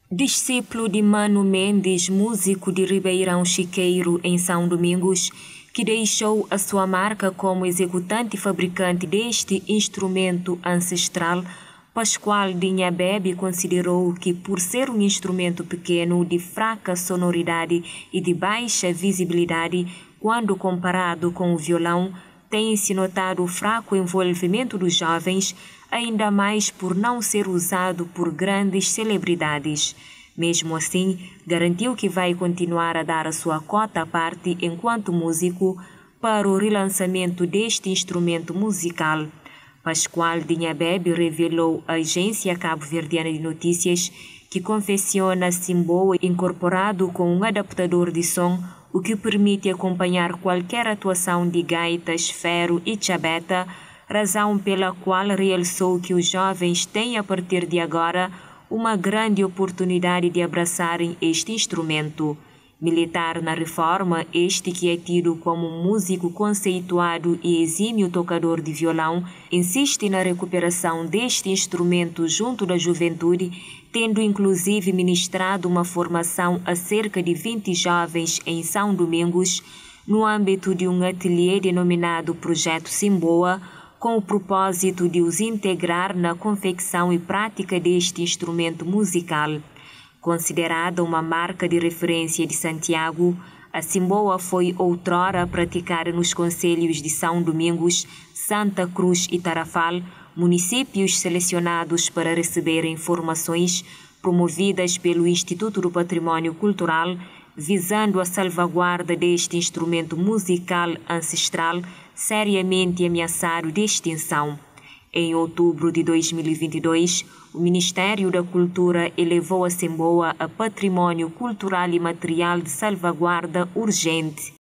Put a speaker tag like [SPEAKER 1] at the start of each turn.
[SPEAKER 1] Discípulo de Mano Mendes, músico de Ribeirão Chiqueiro, em São Domingos, que deixou a sua marca como executante e fabricante deste instrumento ancestral, Pascoal Dinhabebe considerou que, por ser um instrumento pequeno, de fraca sonoridade e de baixa visibilidade, quando comparado com o violão, tem-se notado o fraco envolvimento dos jovens, ainda mais por não ser usado por grandes celebridades. Mesmo assim, garantiu que vai continuar a dar a sua cota à parte enquanto músico para o relançamento deste instrumento musical. Pascoal Dinhabebe revelou à agência cabo-verdiana de notícias que confecciona Simboa incorporado com um adaptador de som, o que permite acompanhar qualquer atuação de gaitas, fero e tchabeta, razão pela qual realçou que os jovens têm a partir de agora uma grande oportunidade de abraçarem este instrumento. Militar na reforma, este que é tido como um músico conceituado e exímio tocador de violão, insiste na recuperação deste instrumento junto da juventude, tendo inclusive ministrado uma formação a cerca de 20 jovens em São Domingos, no âmbito de um ateliê denominado Projeto Simboa, com o propósito de os integrar na confecção e prática deste instrumento musical. Considerada uma marca de referência de Santiago, a Simboa foi outrora praticada nos concelhos de São Domingos, Santa Cruz e Tarrafal, municípios selecionados para receberem formações promovidas pelo Instituto do Património Cultural, visando a salvaguarda deste instrumento musical ancestral seriamente ameaçado de extinção. Em outubro de 2022, o Ministério da Cultura elevou a Simboa a Património Cultural e Material de Salvaguarda Urgente.